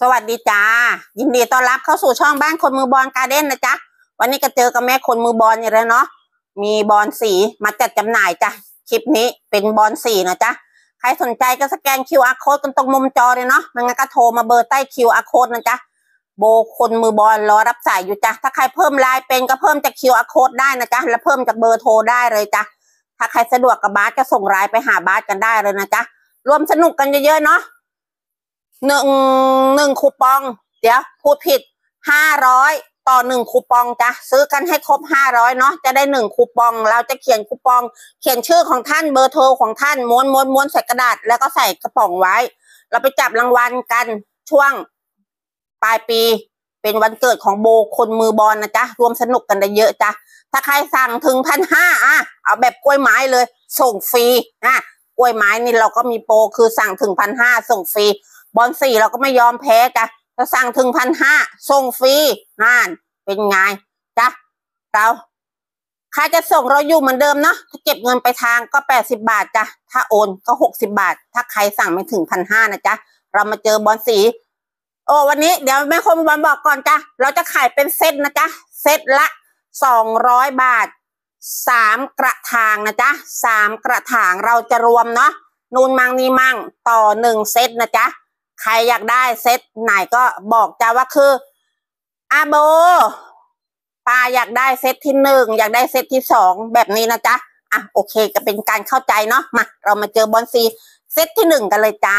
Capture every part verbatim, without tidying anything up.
สวัสดีจ้ายินดีต้อนรับเข้าสู่ช่องบ้านคนมือบอลการ์เด้นนะจ๊ะวันนี้ก็เจอกับแม่คนมือบอลอย่างไรเนาะมีบอลสีมาจัดจำหน่ายจ้ะคลิปนี้เป็นบอลสีนะจ๊ะใครสนใจก็สแกน คิว อาร์ Code กันตรงมุมจอเลยเนาะมันก็โทรมาเบอร์ใต้ คิว อาร์ Code นะจ๊ะโบคนมือบอลรอรับสายอยู่จ้ะถ้าใครเพิ่มไลน์เป็นก็เพิ่มจาก คิว อาร์ Code ได้นะจ๊ะแล้วเพิ่มจากเบอร์โทรได้เลยจ้ะถ้าใครสะดวกกับบาสก็ส่งไลน์ไปหาบาสกันได้เลยนะจ๊ะรวมสนุกกันเยอะๆเนาะหนึ่งหนึ่งคูปองเดี๋ยวพูดผิดห้าร้อยต่อหนึ่งคูปองจ้ะซื้อกันให้ครบห้าร้อยเนาะจะได้หนึ่งคูปองเราจะเขียนคูปองเขียนชื่อของท่านเบอร์โทรของท่านม้วนม้วนม้วนใส่กระดาษแล้วก็ใส่กระป๋องไว้เราไปจับรางวัลกันช่วงปลายปีเป็นวันเกิดของโบคนมือบอลนะจ๊ะรวมสนุกกันได้เยอะจ้ะถ้าใครสั่งถึงพันห้าอ่ะเอาแบบกล้วยไม้เลยส่งฟรีอ่ะกล้วยไม้นี่เราก็มีโปรคือสั่งถึงพันห้าส่งฟรีบอลสี่เราก็ไม่ยอมแพ้จ้ะถ้าสั่งถึงพันห้าส่งฟรีนั่นเป็นไงจ้ะเราค่าจะส่งเราอยู่เหมือนเดิมเนาะถ้าเก็บเงินไปทางก็แปดสิบบาทจ้ะถ้าโอนก็หกสิบบาทถ้าใครสั่งไม่ถึงพันห้านะจ๊ะเรามาเจอบอลสีโอ้วันนี้เดี๋ยวแม่คมบอลบอกก่อนจ้ะเราจะขายเป็นเซตนะจ๊ะเซตละสองร้อยบาทสามกระถางนะจ๊ะสามกระถางเราจะรวมเนาะนูนมังนี่มังต่อหนึ่งเซตนะจ๊ะใครอยากได้เซตไหนก็บอกจ้าว่าคืออาโบปาอยากได้เซตที่หนึ่งอยากได้เซตที่สองแบบนี้นะจ๊ะอ่ะโอเคก็เป็นการเข้าใจเนาะมาเรามาเจอบอลซีเซตที่หนึ่งกันเลยจ้า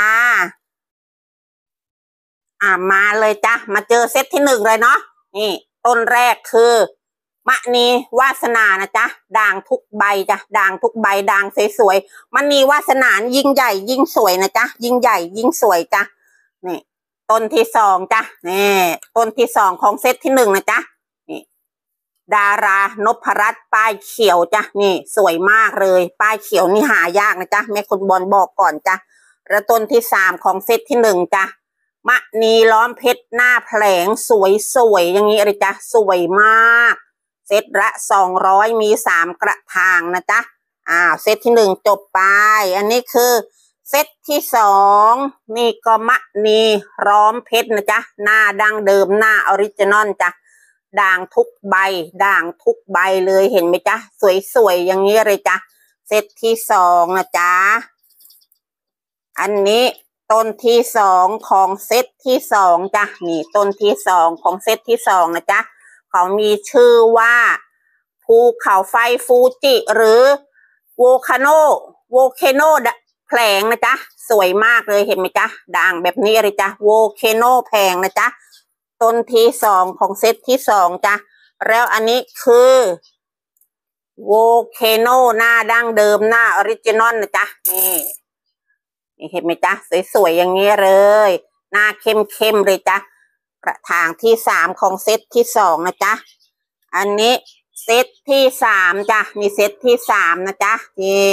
อ่ะมาเลยจ้ะมาเจอเซตที่หนึ่งเลยเนาะนี่ต้นแรกคือมะนีวาสนานะจ๊ะด่างทุกใบจ้ะด่างทุกใบด่างสวยๆมะนีวาสนายิ่งใหญ่ยิ่งสวยนะจ๊ะยิ่งใหญ่ยิ่งสวยจ้ะนี่ต้นที่สองจ้ะนี่ต้นที่สองของเซตที่หนึ่งนะจ๊ะนี่ดารานพรัตน์ป้ายเขียวจ้ะนี่สวยมากเลยป้ายเขียวนี่หายากนะจ๊ะแม่คุณบอลบอกก่อนจ้ะแล้วต้นที่สามของเซตที่หนึ่งจ้ะมะนีล้อมเพชรหน้าแผลงสวยสวยอย่างนี้เลยจ้ะสวยมากเซตละสองร้อยมีสามกระถางนะจ๊ะอ้าวเซตที่หนึ่งจบไปอันนี้คือเซตที่สองนี่ก็มะนีล้อมเพชรนะจ๊ะหน้าดั้งเดิมหน้าออริจินอลจ้ะด่างทุกใบด่างทุกใบเลยเห็นไหมจ๊ะสวยๆอย่างนี้เลยจ้ะเซตที่สองนะจ๊ะอันนี้ต้นที่สองของเซตที่สองจ้ะนี่ต้นที่สองของเซตที่สองนะจ๊ะเขามีชื่อว่าภูเขาไฟฟูจิหรือโวคาโนโวเคโนแผลงนะจ๊ะสวยมากเลยเห็นไหมจ๊ะด่างแบบนี้เลยจ้ะโวเคโนแผลงนะจ๊ะต้นที่สองของเซตที่สองจ้ะแล้วอันนี้คือโวเคโนหน้าดั้งเดิมหน้าออริจินอลนะจ๊ะนี่นี่เห็นไหมจ๊ะสวยๆอย่างนี้เลยหน้าเข้มๆเลยจ้ะกระถางที่สามของเซตที่สองนะจ๊ะอันนี้เซตที่สามจ้ะนี่เซตที่สามนะจ๊ะนี่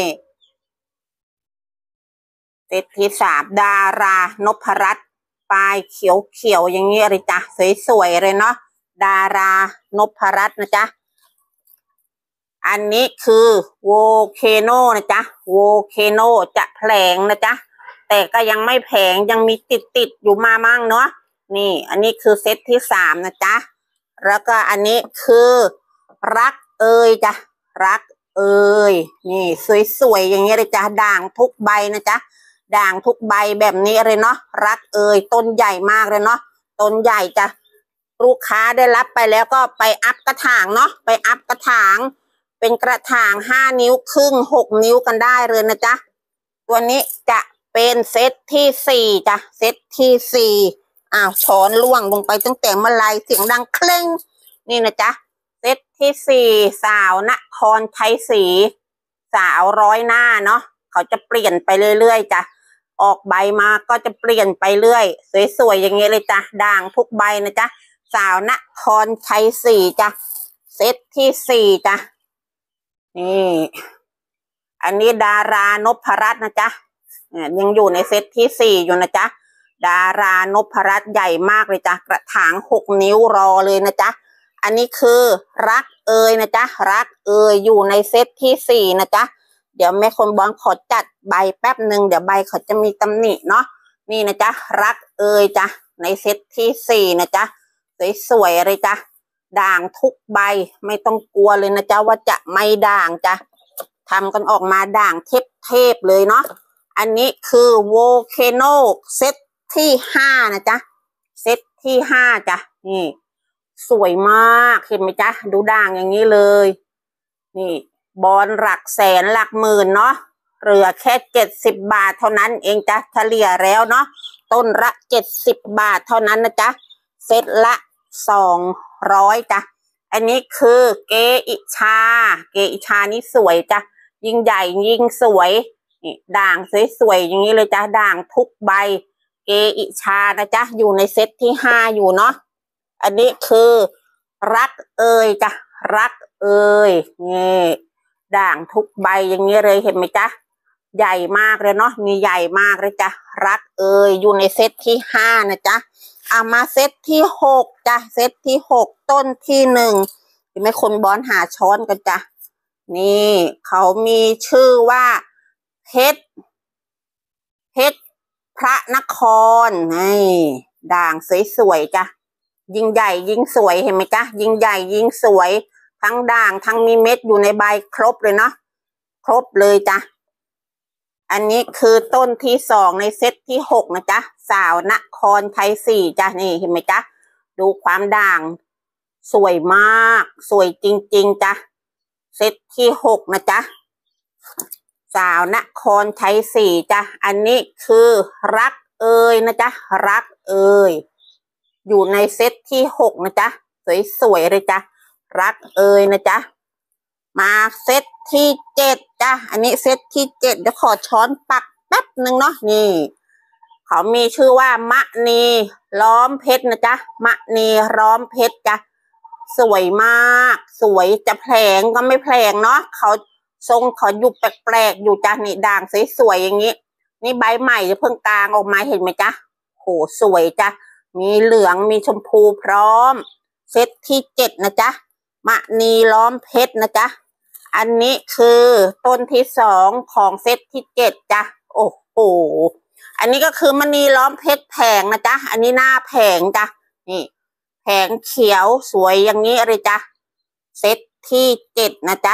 เซตที่สามดารานพรัตน์ปลายเขียวเขียวอย่างนี้เลยจ้ะสวยๆเลยเนาะดารานพรัตน์นะจ๊ะอันนี้คือโวเคโนนะจ๊ะโวเคโนจะแผลงนะจ๊ะแต่ก็ยังไม่แผงยังมีติดติดอยู่มามั่งเนาะนี่อันนี้คือเซตที่สามนะจ๊ะแล้วก็อันนี้คือรักเอ่ยจ้ะรักเอ่ยนี่สวยๆอย่างเงี้ยเลยจ้ะด่างทุกใบนะจ๊ะด่างทุกใบแบบนี้เลยเนาะรักเอ่ยต้นใหญ่มากเลยเนาะต้นใหญ่จ้ะลูกค้าได้รับไปแล้วก็ไปอัพกระถางเนาะไปอัพกระถางเป็นกระถางห้านิ้วครึ่งหกนิ้วกันได้เลยนะจ๊ะตัวนี้จะเป็นเซตที่สี่จ้ะเซตที่สี่อ้าวช้อนล่วงลงไปตั้งแต่เมื่อไรเสียงดังเคร่งนี่นะจ๊ะเซตที่สี่สาวนครชัยศรีสาวร้อยหน้าเนาะเขาจะเปลี่ยนไปเรื่อยๆจ้ะออกใบมาก็จะเปลี่ยนไปเรื่อยสวยๆอย่างเงี้ยเลยจ้ะด่างทุกใบนะจ๊ะสาวนครชัยศรีจ้ะเซตที่สี่จ้ะนี่อันนี้ดารานพรัตน์นะจ๊ะยังอยู่ในเซตที่สี่อยู่นะจ๊ะดารานพรัตน์ใหญ่มากเลยจ้ะกระถางหกนิ้วรอเลยนะจ๊ะอันนี้คือรักเอ่ยนะจ๊ะรักเอ่ยอยู่ในเซตที่สี่นะจ๊ะเดี๋ยวแม่คนบอลขอจัดใบแป๊บหนึ่งเดี๋ยวใบเขาจะมีตำหนิเนาะนี่นะจ๊ะรักเอ่ยจ้ะในเซตที่สี่นะจ๊ะสวยๆเลยจ้ะด่างทุกใบไม่ต้องกลัวเลยนะจ๊ะว่าจะไม่ด่างจ้ะทำกันออกมาด่างเทพๆเลยเนาะอันนี้คือโวเคโนเซตที่ห้านะจ๊ะเซตที่ห้าจ้ะนี่สวยมากเห็นไหมจ๊ะดูด่างอย่างนี้เลยนี่บอลหลักแสนหลักหมื่นเนาะเหลือแค่เจ็ดสิบบาทเท่านั้นเองจ้ะเฉลี่ยแล้วเนาะต้นละเจ็ดสิบบาทเท่านั้นนะจ๊ะเซตละสองร้อยจ้ะอันนี้คือเกอิชาเกอิชานี่สวยจ้ะยิ่งใหญ่ยิ่งสวยนี่ด่างสวยๆอย่างนี้เลยจ้ะด่างทุกใบเกอิชานะจ๊ะอยู่ในเซตที่ห้าอยู่เนาะอันนี้คือรักเอ่ยจ้ะรักเอ่ยนี่ด่างทุกใบอย่างนี้เลยเห็นไหมจ๊ะใหญ่มากเลยเนาะมีใหญ่มากเลยจ้ะรักเอ่ยอยู่ในเซตที่ห้านะจ๊ะเอามาเซตที่หกจ้ะเซตที่หกต้นที่หนึ่งเห็นไหมคนบอลหาช้อนกันจ้ะนี่เขามีชื่อว่าเพชรเพชรพระนครนี่ด่างสวยๆจ้ะยิ่งใหญ่ยิ่งสวยเห็นไหมจ๊ะยิ่งใหญ่ยิ่งสวยทั้งด่างทั้งมีเม็ดอยู่ในใบครบเลยเนาะครบเลยจ้ะอันนี้คือต้นที่สองในเซตที่หกนะจ๊ะสาวนครไทยสี่จ้ะนี่เห็นไหมจ๊ะดูความด่างสวยมากสวยจริงๆจ้ะเซตที่หกนะจ๊ะสาวนครไทยสี่จ้ะอันนี้คือรักเอ่ยนะจ๊ะรักเอ่ยอยู่ในเซตที่หกนะจ๊ะสวยๆเลยจ้ะรักเอ่ยนะจ๊ะมาเซตที่เจ็ดจ้ะอันนี้เซตที่เจ็ดเดี๋ยวขอช้อนปักแป๊บหนึ่งเนาะนี่เขามีชื่อว่ามะนีล้อมเพชรนะจ๊ะมะนีล้อมเพชรจ้ะสวยมากสวยจะแผลงก็ไม่แผลงเนาะเขาทรงเขาอยู่แปลกๆอยู่จ้ะนี่ด่างสวยๆอย่างนี้นี่ใบใหม่จะเพิ่งกลางออกมาเห็นไหมจ๊ะโหสวยจ้ะมีเหลืองมีชมพูพร้อมเซตที่เจ็ดนะจ๊ะมะนีล้อมเพชรนะจ๊ะอันนี้คือต้นที่สองของเซตที่เจ็ดจ้ะโอ้โหอันนี้ก็คือมณีล้อมเพชรแผงนะจ๊ะอันนี้หน้าแผงจ้ะนี่แผงเขียวสวยอย่างนี้เลยจ้ะเซตที่เจ็ดนะจ๊ะ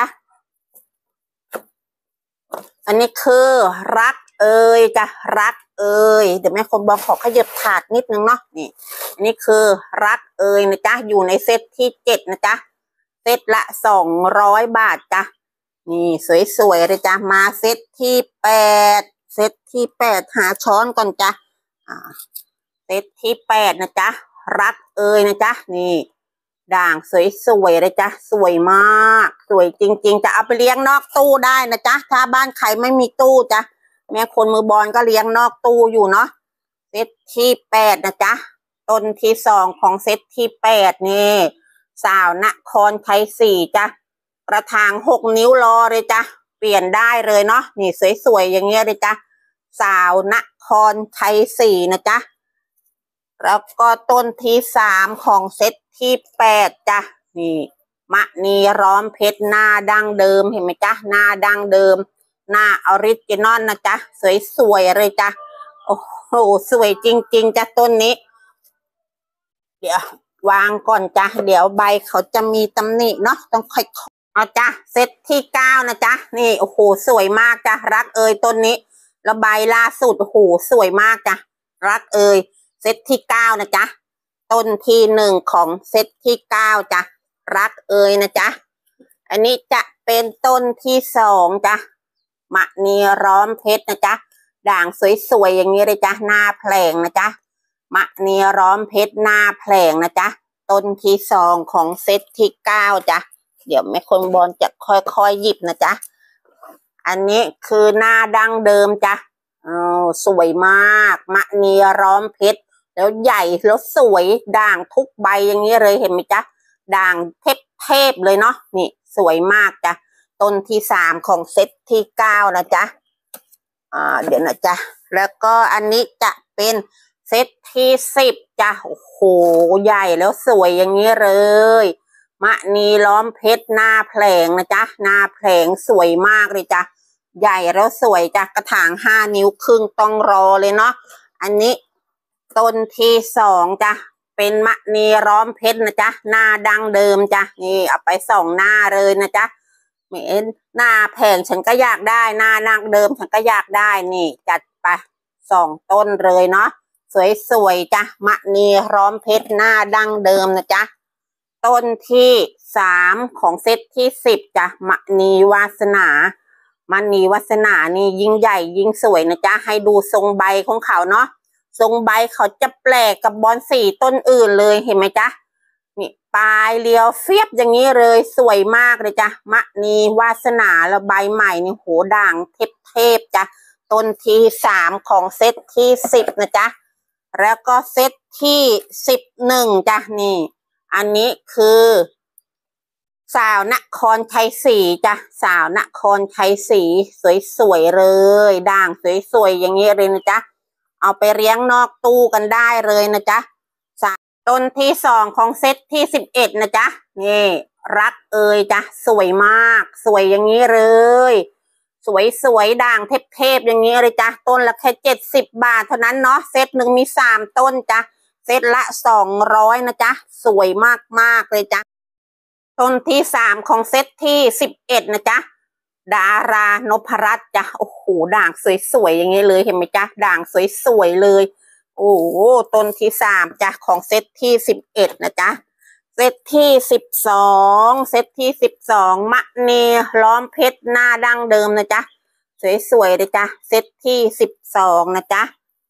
อันนี้คือรักเอ่ยจ้ะรักเอ่ยเดี๋ยวแม่คนบอกขอขยับถาดนิดนึงเนาะนี่อันนี้คือรักเอ่ยนะจ๊ะอยู่ในเซตที่เจ็ดนะจ๊ะเซตละสองร้อยบาทจ้ะนี่สวยๆเลยจ้ะมาเซตที่แปดเซตที่แปดหาช้อนก่อนจ้ะอ่าเซตที่แปดนะจ๊ะรักเอ่ยนะจ๊ะนี่ด่างสวยๆเลยจ้ะสวยมากสวยจริงๆจะเอาไปเลี้ยงนอกตู้ได้นะจ๊ะถ้าบ้านใครไม่มีตู้จ้ะแม่คนมือบอลก็เลี้ยงนอกตู้อยู่เนาะเซตที่แปดนะจ๊ะต้นที่สองของเซตที่แปดนี่สาวนครไทยสี่จ้ะกระถางหกนิ้วรอเลยจ้ะเปลี่ยนได้เลยเนาะนี่สวยๆอย่างเงี้ยเลยจ้ะสาวนครไทยสี่นะจ๊ะแล้วก็ต้นที่สามของเซตที่แปดจ้ะนี่มะนีล้อมเพชรหน้าดั้งเดิมเห็นไหมจ๊ะหน้าดั้งเดิมหน้าออริจินอลนะจ๊ะสวยๆเลยจ้ะโอ้โหสวยจริงๆจ้ะต้นนี้เดี๋ยววางก่อนจ้ะเดี๋ยวใบเขาจะมีตำหนิเนาะต้องค่อยเอาจ้ะเซตที่เก้านะจ๊ะนี่โอ้โหสวยมากจ้ะรักเอ่ยต้นนี้แล้วใบล่าสุดโอ้โหสวยมากจ้ะรักเอ่ยเซตที่เก้านะจ๊ะต้นที่หนึ่งของเซตที่เก้าจ้ะรักเอ่ยนะจ๊ะอันนี้จะเป็นต้นที่สองจ้ะมะนีล้อมเพชรนะจ๊ะด่างสวยๆอย่างนี้เลยจ้ะหน้าแผลงนะจ๊ะมะนีล้อมเพชรหน้าแผลงนะจ๊ะต้นที่สองของเซตที่เก้าจ้ะเดี๋ยวแม่คนบอลจะค่อยๆหยิบนะจ๊ะอันนี้คือหน้าดั้งเดิมจ้ะอ๋อสวยมากมะนีล้อมเพชรแล้วใหญ่แล้วสวยด่างทุกใบอย่างนี้เลยเห็นไหมจ๊ะด่างเทพๆเลยเนาะนี่สวยมากจ้ะต้นที่สามของเซตที่เก้านะจ๊ะอ่าเดี๋ยวนะจ๊ะแล้วก็อันนี้จะเป็นเซตที่สิบจ้ะโอ้โหใหญ่แล้วสวยอย่างนี้เลยมะนีล้อมเพชรหน้าแผลงนะจ๊ะหน้าแผลงสวยมากเลยจ้ะใหญ่แล้วสวยจ้ะกระถางห้านิ้วครึ่งต้องรอเลยเนาะอันนี้ต้นที่สองจ้ะเป็นมะนีร้อมเพชรนะจ๊ะหน้าดังเดิมจ้ะนี่เอาไปสองหน้าเลยนะจ๊ะเหม็นหน้าแผงฉันก็อยากได้หน้าดังเดิมฉันก็อยากได้นี่จัดไปสองต้นเลยเนาะสวยๆจ้ะมะนีร้อมเพชรหน้าดังเดิมนะจ๊ะต้นที่สามของเซตที่สิบจ้ะมะนีวาสนามะนีวาสนานี่ยิ่งใหญ่ยิ่งสวยนะจ๊ะให้ดูทรงใบของเขาเนาะทรงใบเขาจะแปลกกับบอนสีต้นอื่นเลยเห็นไหมจ๊ะนี่ปลายเรียวเฟียบอย่างนี้เลยสวยมากเลยจ้ะมะนีวาสนาแล้วใบใหม่นี่โหด่างเทพเทพจ้ะต้นที่สามของเซตที่สิบนะจ๊ะแล้วก็เซตที่สิบหนึ่งจ้ะนี่อันนี้คือสาวนครชัยศรีจ้ะสาวนครชัยศรีสวยๆเลยด่างสวยๆอย่างนี้เลยนะจ๊ะเอาไปเลี้ยงนอกตู้กันได้เลยนะจ๊ะต้นที่สองของเซตที่สิบเอ็ดนะจ๊ะนี่รักเอ่ยจ้ะสวยมากสวยอย่างนี้เลยสวยสวยด่างเทพๆอย่างนี้เลยจ้ะต้นละแค่เจ็ดสิบบาทเท่านั้นเนาะเซตหนึ่งมีสามต้นจ้ะเซตละสองร้อยนะจ๊ะสวยมากๆเลยจ้ะต้นที่สามของเซตที่สิบเอ็ดนะจ๊ะดารานพรัตน์จ้ะโอ้โหด่างสวยๆอย่างนี้เลยเห็นไหมจ๊ะด่างสวยๆเลยโอ้ต้นที่สามจ้ะของเซตที่สิบเอ็ดนะจ๊ะเซตที่สิบสองเซตที่สิบสองมะนีล้อมเพชรหน้าดั้งเดิมนะจ๊ะสวยๆเลยจ้ะเซตที่สิบสองนะจ๊ะ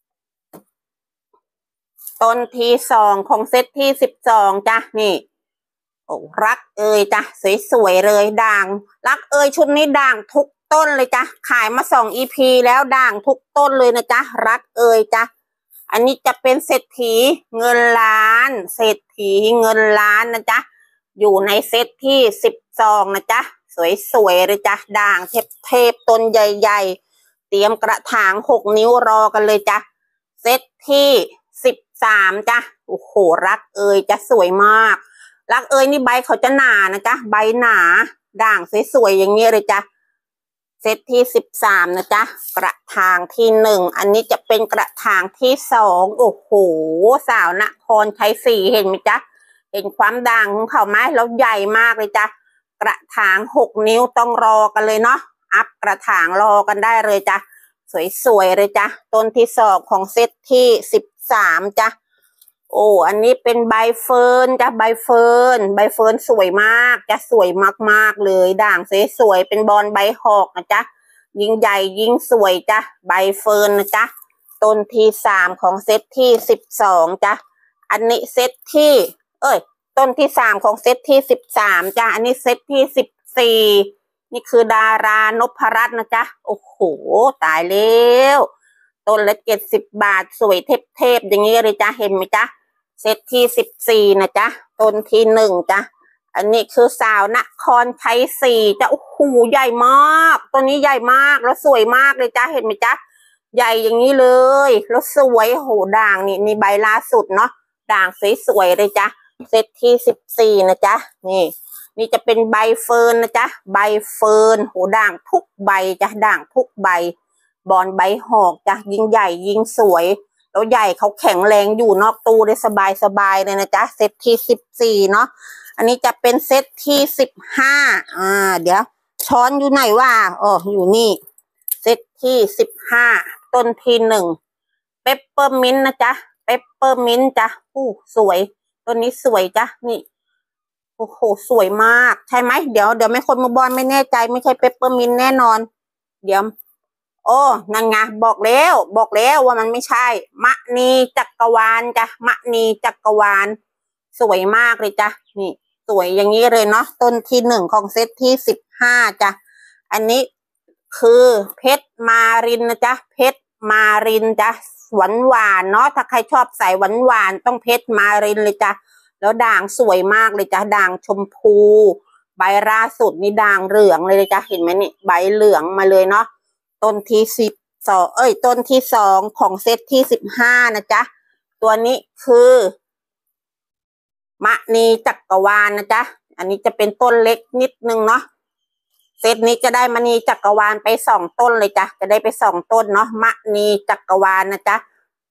ต้นที่สองของเซตที่สิบสองจ้ะนี่โอ้รักเอ่ยจ้ะสวยๆเลยด่างรักเอ่ยชุดนี้ด่างทุกต้นเลยจ้ะขายมาสองอีพีแล้วด่างทุกต้นเลยนะจ๊ะรักเอ่ยจ้ะอันนี้จะเป็นเศรษฐีเงินล้านเศรษฐีเงินล้านนะจ๊ะอยู่ในเซตที่สิบสองนะจ๊ะสวยๆเลยจ้ะด่างเทพๆต้นใหญ่ๆเตรียมกระถางหกนิ้วรอกันเลยจ้ะเซตที่สิบสามจ้ะโอ้โหรักเอ่ยจะสวยมากรักเอ่ยนี่ใบเขาจะหนานะจ๊ะใบหนาด่างสวยๆอย่างนี้เลยจ้ะเซตที่สิบสามนะจ๊ะกระถางที่หนึ่งอันนี้จะเป็นกระถางที่สองโอ้โหสาวนครชัยศรีเห็นไหมจ๊ะเห็นความด่างของเขาไหมแล้วใหญ่มากเลยจ้ะกระถางหกนิ้วต้องรอกันเลยเนาะอัพกระถางรอกันได้เลยจ้ะสวยๆเลยจ้ะต้นที่สองของเซตที่สิบสามจ้ะโอ้อันนี้เป็นใบเฟิร์นจ้ะใบเฟิร์นใบเฟิร์นสวยมากจะสวยมากๆเลยด่างสวยๆเป็นบอลใบหอกนะจ๊ะยิ่งใหญ่ยิ่งสวยจ้ะใบเฟิร์นนะจ๊ะต้นที่สามของเซตที่สิบสองจ้ะอันนี้เซตที่เอ้ยต้นที่สามของเซตที่สิบสามจ้ะอันนี้เซตที่สิบสี่นี่คือดารานพรัตน์นะจ๊ะโอ้โหตายแล้วต้นละเจ็ดสิบบาทสวยเทพๆอย่างนี้เลยจ้ะเห็นไหมจ๊ะเซตที่สิบสี่นะจ๊ะต้นที่หนึ่งจ้ะอันนี้คือสาวนครชัยศรีจ้ะโอ้โหใหญ่มากตัวนี้ใหญ่มากแล้วสวยมากเลยจ้ะเห็นไหมจ๊ะใหญ่อย่างนี้เลยแล้วสวยโหด่างนี่นี่ใบล่าสุดเนาะด่างสวยๆเลยจ้ะเซตที่สิบสี่นะจ๊ะนี่นี่จะเป็นใบเฟิร์นนะจ๊ะใบเฟิร์นโหด่างทุกใบจ้ะด่างทุกใบบอลใบหอกจ้ะยิ่งใหญ่ยิ่งสวยแล้วใหญ่เขาแข็งแรงอยู่นอกตู้ได้สบายสบายเลยนะจ๊ะเซตที่สิบสี่เนาะอันนี้จะเป็นเซตที่สิบห้าอ่าเดี๋ยวช้อนอยู่ไหนวะอ๋ออยู่นี่เซตที่สิบห้าต้นที่หนึ่งเปปเปอร์มินต์นะจ๊ะเปปเปอร์มินต์จ้ะอู้สวยต้นนี้สวยจ้ะนี่โอ้โหสวยมากใช่ไหมเดี๋ยวเดี๋ยวไม่คนมือบอลไม่แน่ใจไม่ใช่เปปเปอร์มินต์แน่นอนเดี๋ยวโอ้นั่นไงบอกแล้วบอกแล้วว่ามันไม่ใช่มะนีจักรวาลจ้ะมะนีจักรวาลสวยมากเลยจ้ะนี่สวยอย่างนี้เลยเนาะต้นที่หนึ่งของเซตที่สิบห้าจ้ะอันนี้คือเพชรมารินนะจ๊ะเพชรมารินจ้ะหวานหวานเนาะถ้าใครชอบใส่หวานหวานต้องเพชรมารินเลยจ้ะแล้วด่างสวยมากเลยจ้ะด่างชมพูใบล่าสุดนี่ด่างเหลืองเลยจ้ะเห็นไหมนี่ใบเหลืองมาเลยเนาะต้นที่สิบสองเอ้ยต้นที่สองของเซตที่สิบห้านะจ๊ะตัวนี้คือมะนีจักรวาลนะจ๊ะอันนี้จะเป็นต้นเล็กนิดนึงเนาะเซตนี้จะได้มณีจักรวาลไปสองต้นเลยจ้ะจะได้ไปสองต้นเนาะมะนีจักรวาลนะจ๊ะกระ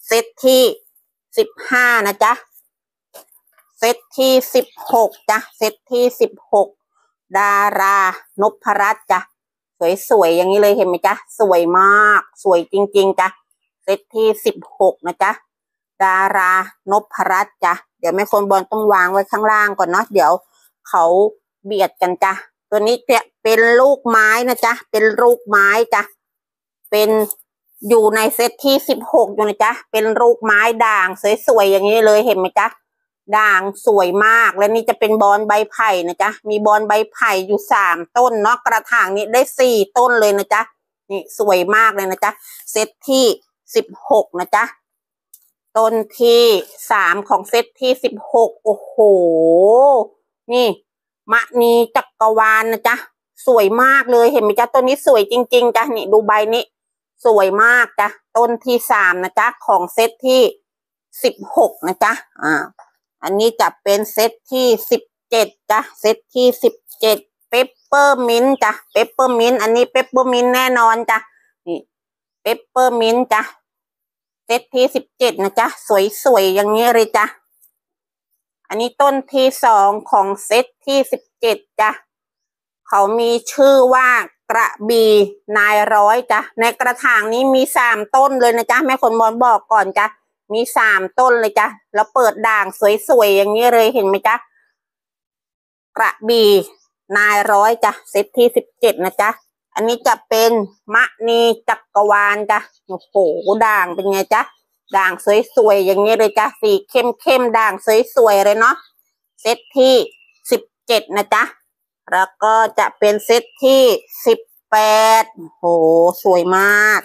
เซตที่สิบห้านะจ๊ะเซตที่สิบหกจ้ะเซตที่สิบหกดารานพรัตน์จ้ะสวยๆอย่างนี้เลยเห็นไหมจ๊ะสวยมากสวยจริงๆจ้ะเซตที่สิบหกนะจ๊ะดารานพรัตน์จ้ะเดี๋ยวแม่คนบอลต้องวางไว้ข้างล่างก่อนเนาะเดี๋ยวเขาเบียดกันจ้ะตัวนี้จะเป็นลูกไม้นะจ๊ะเป็นลูกไม้จ้ะเป็นอยู่ในเซตที่สิบหกอยู่นะจ๊ะเป็นลูกไม้ด่างสวยๆอย่างนี้เลยเห็นไหมจ๊ะด่างสวยมากและนี่จะเป็นบอนใบไผ่นะจ๊ะมีบอนใบไผ่อยู่สามต้นเนาะกระถางนี้ได้สี่ต้นเลยนะจ๊ะนี่สวยมากเลยนะจ๊ะเซตที่สิบหกนะจ๊ะต้นที่สามของเซตที่สิบหกโอ้โหนี่มะนีจักรวาลนะจ๊ะสวยมากเลยเห็นไหมจ๊ะต้นนี้สวยจริงๆจ้ะนี่ดูใบนี้สวยมากจ้ะต้นที่สามนะจ๊ะของเซตที่สิบหกนะจ๊ะอ่าอันนี้จะเป็นเซตที่สิบเจ็ดจ้ะเซตที่สิบเจ็ดเปปเปอร์มินต์จ้ะเปปเปอร์มินต์อันนี้เปปเปอร์มินต์แน่นอนจ้ะนี่เปปเปอร์มินต์จ้ะเซตที่สิบเจ็ดนะจ๊ะสวยๆอย่างนี้เลยจ้ะอันนี้ต้นที่สองของเซตที่สิบเจ็ดจ้ะเขามีชื่อว่ากระบี่นายร้อยจ้ะในกระถางนี้มีสามต้นเลยนะจ๊ะแม่คนบอลบอกก่อนจ้ะมีสามต้นเลยจ้ะแล้วเปิดด่างสวยๆอย่างนี้เลยเห็นไหมจ๊ะกระบี่นายร้อยจ้ะเซตที่สิบเจ็ดนะจ๊ะอันนี้จะเป็นมะนีจักรวาลจ้ะโอ้โหด่างเป็นไงจ๊ะด่างสวยๆอย่างนี้เลยจ้ะสีเข้มๆด่างสวยๆเลยเนาะเซตที่สิบเจ็ดนะจ๊ะแล้วก็จะเป็นเซตที่สิบแปดโหสวยมาก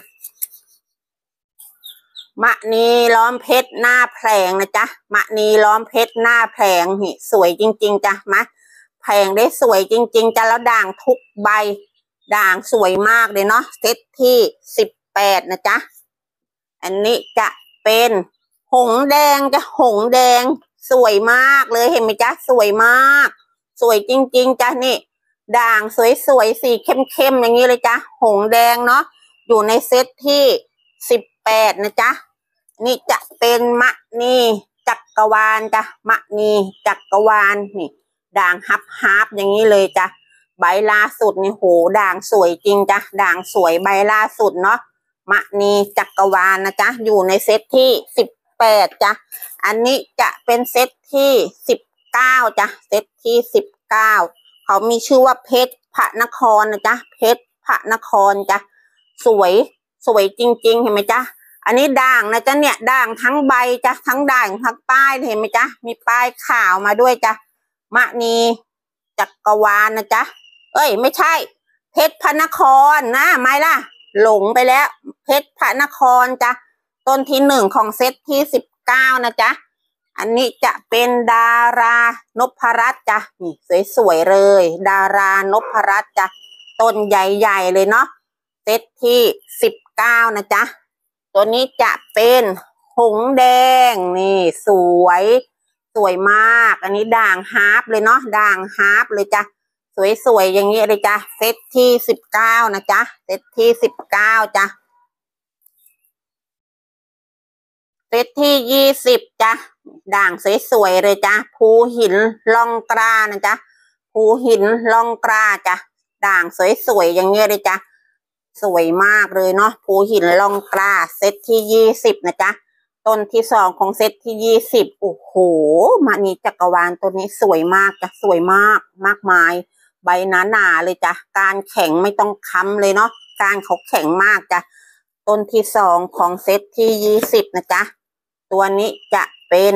มะนีล้อมเพชรหน้าแผลงนะจ๊ะมะนีล้อมเพชรหน้าแผลงนี่สวยจริงๆจ้ะมะแผลงได้สวยจริงๆจ้ะแล้วด่างทุกใบด่างสวยมากเลยเนาะเซตที่สิบแปดนะจ๊ะอันนี้จะเป็นหงแดงจ้ะหงแดงสวยมากเลยเห็นไหมจ๊ะสวยมากสวยจริงๆจ้ะนี่ด่างสวยๆสีเข้มๆอย่างนี้เลยจ้ะหงแดงเนาะอยู่ในเซตที่สิบแปดนะจ๊ะนี่จะเป็นมะนีจักรวาลจ้ะมะนีจักรวาลนี่ด่างฮับฮับอย่างนี้เลยจ้ะใบล่าสุดนี่โหด่างสวยจริงจ้ะด่างสวยใบล่าสุดเนาะมะนีจักรวาลนะจ๊ะอยู่ในเซตที่สิบแปดจ้ะอันนี้จะเป็นเซตที่สิบเก้าจ้ะเซตที่สิบเก้าเขามีชื่อว่าเพชรพระนครนะจ๊ะเพชรพระนครจ้ะสวยสวยจริงๆเห็นไหมจ๊ะอันนี้ด่างนะจ๊ะเนี่ยด่างทั้งใบจ้ะทั้งด่างทั้งป้ายเห็นไหมจ๊ะมีป้ายขาวมาด้วยจ้ะมะนีจักรวาลนะจ๊ะเอ้ยไม่ใช่เพชรพระนครนะไม่ล่ะหลงไปแล้วเพชรพระนครจ้ะต้นที่หนึ่งของเซตที่สิบเก้านะจ๊ะอันนี้จะเป็นดารานพรัตน์จ้ะนี่สวยๆเลยดารานพรัตน์จ้ะต้นใหญ่ๆเลยเนาะเซตที่สิบเก้านะจ๊ะตัวนี้จะเป็นหงแดงนี่สวยสวยมากอันนี้ด่างฮาร์ปเลยเนาะด่างฮาร์ปเลยจ้ะสวยๆอย่างนี้เลยจ้ะเซตที่สิบเก้านะจ๊ะเซตที่สิบเก้าจ้ะเซตที่ยี่สิบจ้ะด่างสวยๆเลยจ้ะภูหินล่องกล้านะจ๊ะภูหินล่องกล้าจ้ะด่างสวยๆอย่างเงี้ยเลยจ้ะสวยมากเลยเนาะภูหินล่องกล้าเซตที่ยี่สิบนะจ๊ะต้นที่สองของเซตที่ยี่สิบโอ้โหมะนีจักรวาลตัวนี้สวยมากจ้ะสวยมากมากมายใบหนาๆเลยจ้ะการแข็งไม่ต้องค้ำเลยเนาะการเขาแข็งมากจ้ะต้นที่สองของเซตที่ยี่สิบนะจ๊ะตัวนี้จะเป็น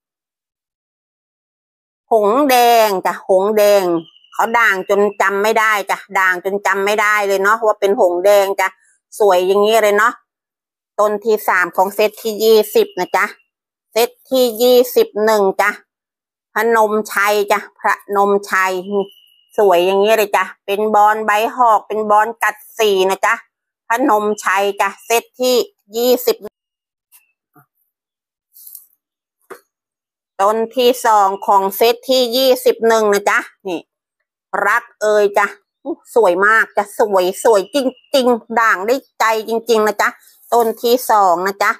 หงแดงจ้ะหงแดงเขาด่างจนจำไม่ได้จ้ะด่างจนจำไม่ได้เลยเนาะว่าเป็นหงแดงจ้ะสวยอย่างนี้เลยเนาะต้นที่สามของเซตที่ยี่สิบนะจ๊ะเซตที่ยี่สิบหนึ่งจ้ะพนมชัยจ้ะพระนมชัยสวยอย่างนี้เลยจ้ะเป็นบอนใบหอกเป็นบอนกัดสีนะจ๊ะพนมชัยจ้ะเซตที่ยี่สิบต้นที่สองของเซตที่ยี่สิบหนึ่งนะจ๊ะนี่รักเอ่ยจ้ะสวยมากจะสวยสวยจริงๆด่างได้ใจจริงๆนะจ๊ะต้นที่สองนะจ๊ะ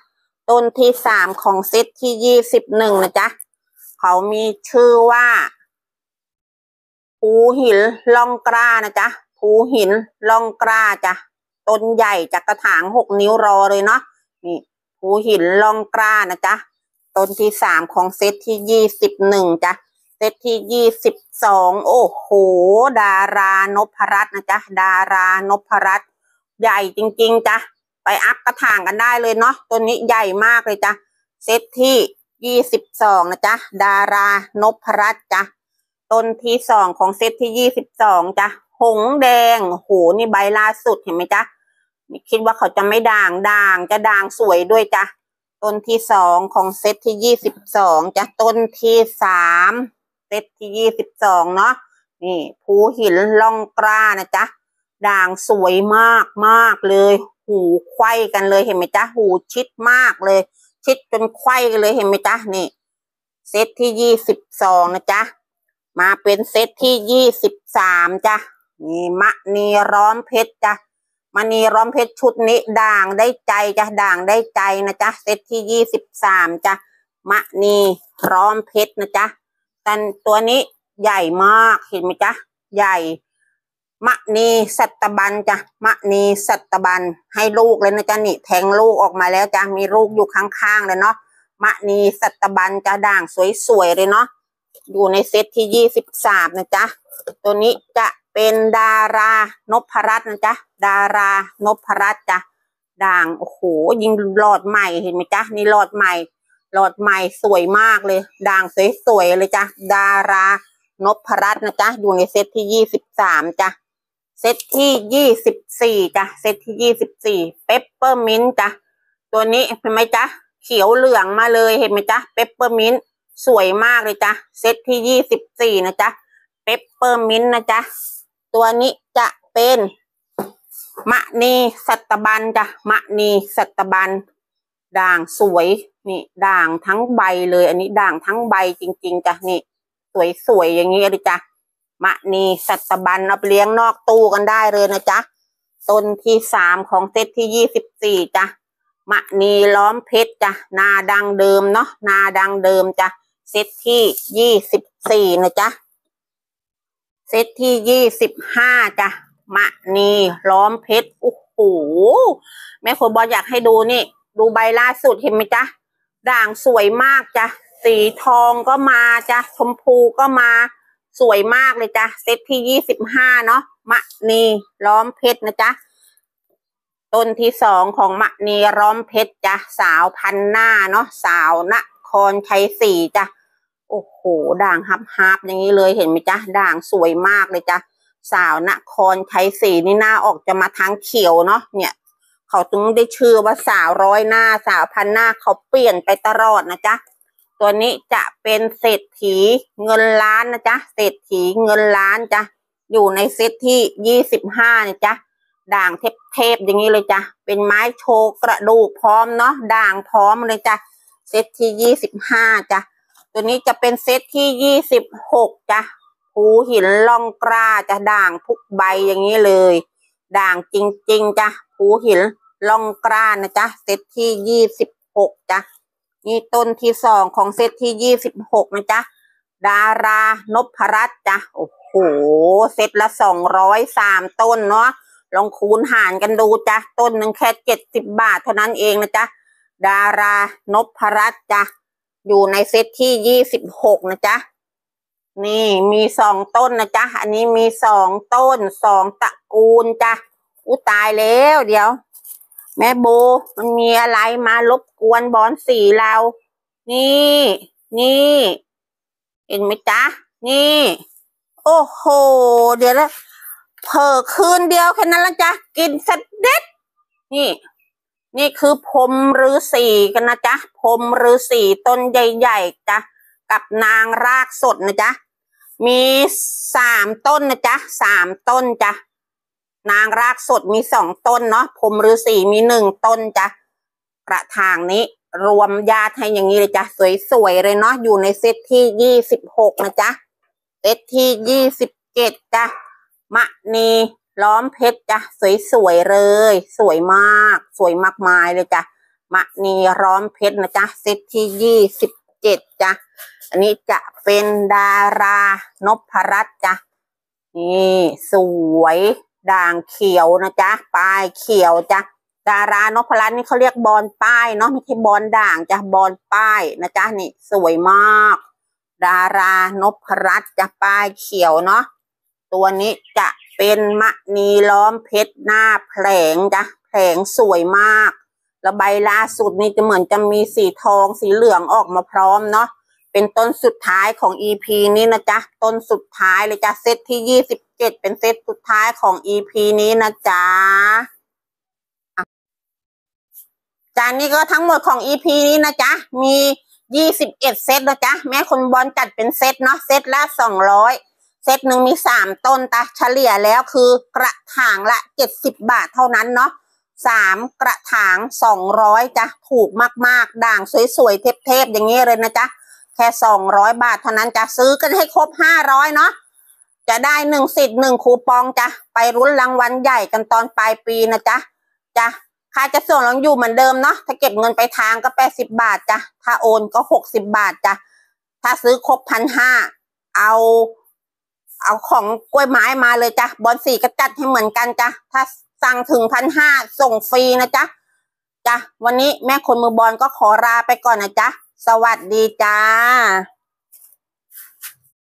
ต้นที่สามของเซตที่ยี่สิบหนึ่งนะจ๊ะเขามีชื่อว่าภูหินล่องกล้านะจ๊ะภูหินล่องกล้าจ้ะต้นใหญ่จากกระถางหกนิ้วรอเลยเนาะนี่ภูหินล่องกล้านะจ๊ะต้นที่สามของเซตที่ยี่สิบหนึ่งจ้ะเซตที่ยี่สิบสองโอ้โหดารานพรัตน์นะจ๊ะดารานพรัตน์ใหญ่จริงๆจ้ะไปอัพกระถางกันได้เลยเนาะต้นนี้ใหญ่มากเลยจ้ะเซตที่ยี่สิบสองนะจ๊ะดารานพรัตน์จ้ะต้นที่สองของเซตที่ยี่สิบสองจ้ะหงแดงโหนี่ใบล่าสุดเห็นไหมจ๊ะคิดว่าเขาจะไม่ด่างด่างจะด่างสวยด้วยจ้ะต้นที่สองของเซตที่ยี่สิบสองจ้ะต้นที่สามเซตที่ยี่สิบสองเนาะนี่ภูหินล่องกล้านะจ๊ะด่างสวยมากมากเลยหูไขว้กันเลยเห็นไหมจ๊ะหูชิดมากเลยชิดจนไขว้กันเลยเห็นไหมจ๊ะนี่เซตที่ยี่สิบสองนะจ๊ะมาเป็นเซตที่ยี่สิบสามจ้ะนี่มณีร้อมเพชรจ้ะมณีร้อมเพชรชุดนี้ด่างได้ใจจ้ะด่างได้ใจนะจ๊ะเซตที่ยี่สิบสามจ้ะมณีร้อมเพชรนะจ๊ะตันตัวนี้ใหญ่มากเห็นไหมจ๊ะใหญ่มณีสัตบันจ้ะมณีสัตบันให้ลูกเลยนะจ๊ะนี่แทงลูกออกมาแล้วจ้ะมีลูกอยู่ข้างๆเลยเนาะมณีสัตบันจ้ะด่างสวยๆเลยเนาะอยู่ในเซตที่ยี่สิบสามนะจ๊ะตัวนี้จะเป็นดารานพรัตน์นะจ๊ะดารานพรัตน์จ้ะด่างโอ้โหยิงหลอดใหม่เห็นไหมจ๊ะนี่หลอดใหม่หลอดใหม่สวยมากเลยด่างสวยๆเลยจ้ะดารานพรัตน์นะจ๊ะอยู่ในเซตที่ยี่สิบสามจ้ะเซตที่ยี่สิบสี่จ้ะเซตที่ยี่สิบสี่เปปเปอร์มินต์จ้ะตัวนี้เห็นไหมจ๊ะเขียวเหลืองมาเลยเห็นไหมจ๊ะเปปเปอร์มินต์สวยมากเลยจ้ะเซตที่ยี่สิบสี่นะจ๊ะเปปเปอร์มินต์นะจ๊ะตัวนี้จะเป็นมณีสัตบันจ้ะมณีสัตบันด่างสวยนี่ด่างทั้งใบเลยอันนี้ด่างทั้งใบจริงๆจ้ะนี่สวยๆอย่างนี้เลยจ้ะมณีสัตบันเอาไปเลี้ยงนอกตู้กันได้เลยนะจ๊ะต้นที่สามของเซตที่ยี่สิบสี่จ้ะมณีล้อมเพชรจ้ะนาดังเดิมเนาะนาดังเดิมจ้ะเซตที่ยี่สิบสี่นะจ๊ะเซตที่ยี่สิบห้าจ้ะมณีล้อมเพชรโอ้โหแม่คนบอลอยากให้ดูนี่ดูใบล่าสุดเห็นไหมจ๊ะด่างสวยมากจ้ะสีทองก็มาจ้ะชมพูก็มาสวยมากเลยจ้ะเซตที่ยี่สิบห้าเนาะมณีล้อมเพชรนะจ๊ะต้นที่สองของมณีล้อมเพชรจ้ะสาวพันหน้าเนาะสาวนครชัยศรีจ้ะโอ้โหด่างฮับฮับอย่างนี้เลยเห็นไหมจ๊ะด่างสวยมากเลยจ้ะสาวนครชัยศรีนี่หน้าออกจะมาทางเขียวเนาะเนี่ยเขาถึงได้ชื่อว่าสาวร้อยหน้าสาวพันหน้าเขาเปลี่ยนไปตลอดนะจ๊ะตัวนี้จะเป็นเศรษฐีเงินล้านนะจ๊ะเศรษฐีเงินล้านจ้ะอยู่ในเซตที่ยี่สิบห้าเนี่ยจ้ะด่างเทพๆอย่างนี้เลยจ้ะเป็นไม้โชว์กระดูกพร้อมเนาะด่างพร้อมเลยจ้ะเซตที่ยี่สิบห้าจ้ะตัวนี้จะเป็นเซตที่ยี่สิบหกจ้ะภูหินล่องกล้าจะด่างทุกใบอย่างนี้เลยด่างจริงๆจ้ะภูหินล่องกล้านะจ๊ะเซตที่ยี่สิบหกจ้ะนี่ต้นที่สองของเซตที่ยี่สิบหกนะจ๊ะดารานพรัตน์จ้ะโอ้โหเซตละสองร้อยสามต้นเนาะลองคูณหารกันดูจ้ะต้นหนึ่งแค่เจ็ดสิบบาทเท่านั้นเองนะจ๊ะดารานพรัตน์จ้ะอยู่ในเซตที่ยี่สิบหกนะจ๊ะนี่มีสองต้นนะจ๊ะอันนี้มีสองต้นสองตระกูลจ้ะอู้ตายแล้วเดี๋ยวแม่โบมันมีอะไรมารบกวนบอนสีเรานี่นี่เห็นไหมจ๊ะนี่โอ้โหเดี๋ยวแล้วเผลอคืนเดียวแค่นั้นละจ๊ะกินเสร็จเด็ดนี่นี่คือพรหมฤาษีกันนะจ๊ะพรหมฤาษีต้นใหญ่ๆจ้ะกับนางรากสดนะจ๊ะมีสามต้นนะจ๊ะสามต้นจ้ะนางรากสดมีสองต้นเนาะพรหมฤาษีมีหนึ่งต้นจ้ะกระถางนี้รวมญาติให้อย่างนี้เลยจ้ะสวยๆเลยเนาะอยู่ในเซตที่ยี่สิบหกนะจ๊ะเซตที่ยี่สิบเจ็ดจ้ะมณีล้อมเพชรจ้ะสวยๆเลยสวยมากสวยมากมายเลยจ้ะมณีร้อมเพชรนะจ๊ะเซตที่ยี่สิบเจ็ดจ้ะอันนี้จะเป็นดารานพรัตน์จ้ะนี่สวยด่างเขียวนะจ๊ะปลายเขียวจ้ะดารานพรัตน์นี่เขาเรียกบอลป้ายเนาะไม่ใช่บอลด่างจ้ะบอลป้ายนะจ๊ะนี่สวยมากดารานพรัตน์จะป้ายเขียวเนาะตัวนี้จะเป็นมณีล้อมเพชรหน้าแผลงจ้ะแผลงสวยมากแล้วใบล่าสุดนี่จะเหมือนจะมีสีทองสีเหลืองออกมาพร้อมเนาะเป็นต้นสุดท้ายของ อี พี นี้นะจ๊ะต้นสุดท้ายเลยจ้ะเซตที่ยี่สิบเจ็ดเป็นเซตสุดท้ายของ อี พี นี้นะจ๊ะจานนี้ก็ทั้งหมดของ อี พี นี้นะจ๊ะมียี่สิบเอ็ดเซตนะจ๊ะแม่คนบอลจัดเป็นเซตเนาะเซตละสองร้อยเซตหนึ่งมีสามต้นตาเฉลี่ยแล้วคือกระถางละเจ็ดสิบบาทเท่านั้นเนาะสามกระถางสองร้อยจ้ะถูกมากๆด่างสวยๆเทพๆอย่างนี้เลยนะจ๊ะแค่สองร้อยบาทเท่านั้นจะซื้อกันให้ครบห้าร้อยเนาะจะได้หนึ่งสิทธิ์หนึ่งคูปองจ้ะไปรุ้นรางวัลใหญ่กันตอนปลายปีนะจ๊ะจ้ะค่าจะส่งยังอยู่เหมือนเดิมเนาะถ้าเก็บเงินไปทางก็แปดสิบบาทจ้ะถ้าโอนก็หกสิบบาทจ้ะถ้าซื้อครบพันห้าเอาเอาของกล้วยไม้มาเลยจ้ะบอลสีก็จัดให้เหมือนกันจ้ะถ้าสั่งถึงพันห้าส่งฟรีนะจ๊ะจ้ะวันนี้แม่คนมือบอลก็ขอลาไปก่อนนะจ๊ะสวัสดีจ้า